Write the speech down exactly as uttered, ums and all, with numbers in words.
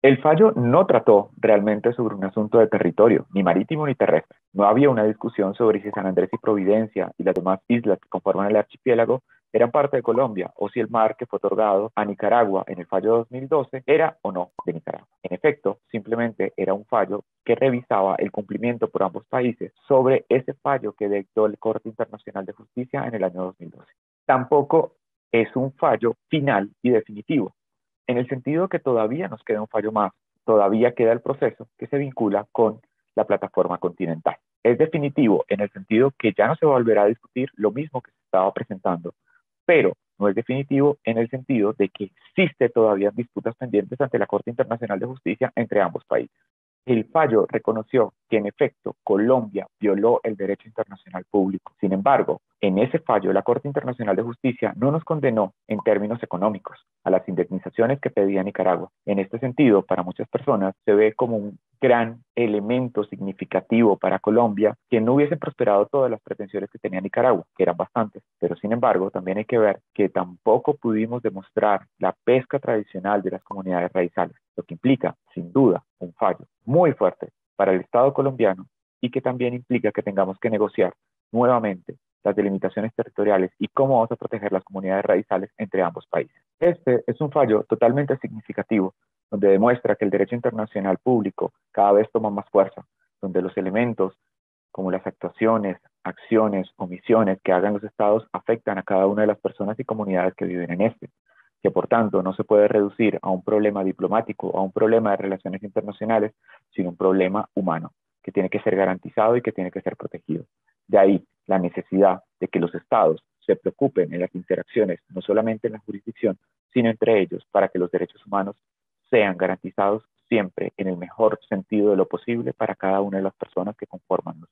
El fallo no trató realmente sobre un asunto de territorio, ni marítimo ni terrestre. No había una discusión sobre si San Andrés y Providencia y las demás islas que conforman el archipiélago eran parte de Colombia, o si el mar que fue otorgado a Nicaragua en el fallo de dos mil doce era o no de Nicaragua. En efecto, simplemente era un fallo que revisaba el cumplimiento por ambos países sobre ese fallo que dictó el Corte Internacional de Justicia en el año dos mil doce. Tampoco es un fallo final y definitivo, en el sentido que todavía nos queda un fallo más, todavía queda el proceso que se vincula con la plataforma continental. Es definitivo en el sentido que ya no se volverá a discutir lo mismo que se estaba presentando, pero no es definitivo en el sentido de que existe todavía disputas pendientes ante la Corte Internacional de Justicia entre ambos países. El fallo reconoció que en efecto Colombia violó el derecho internacional público. Sin embargo, en ese fallo la Corte Internacional de Justicia no nos condenó en términos económicos a las indemnizaciones que pedía Nicaragua. En este sentido, para muchas personas se ve como un gran elemento significativo para Colombia que no hubiesen prosperado todas las pretensiones que tenía Nicaragua, que eran bastantes, pero sin embargo también hay que ver que tampoco pudimos demostrar la pesca tradicional de las comunidades raizales, lo que implica, sin duda, un fallo muy fuerte para el Estado colombiano y que también implica que tengamos que negociar nuevamente las delimitaciones territoriales y cómo vamos a proteger las comunidades raizales entre ambos países. Este es un fallo totalmente significativo, donde demuestra que el derecho internacional público cada vez toma más fuerza, donde los elementos como las actuaciones, acciones, omisiones que hagan los estados afectan a cada una de las personas y comunidades que viven en este, que por tanto no se puede reducir a un problema diplomático, a un problema de relaciones internacionales, sino un problema humano, que tiene que ser garantizado y que tiene que ser protegido. De ahí la necesidad de que los estados se preocupen en las interacciones, no solamente en la jurisdicción, sino entre ellos, para que los derechos humanos sean garantizados siempre en el mejor sentido de lo posible para cada una de las personas que conforman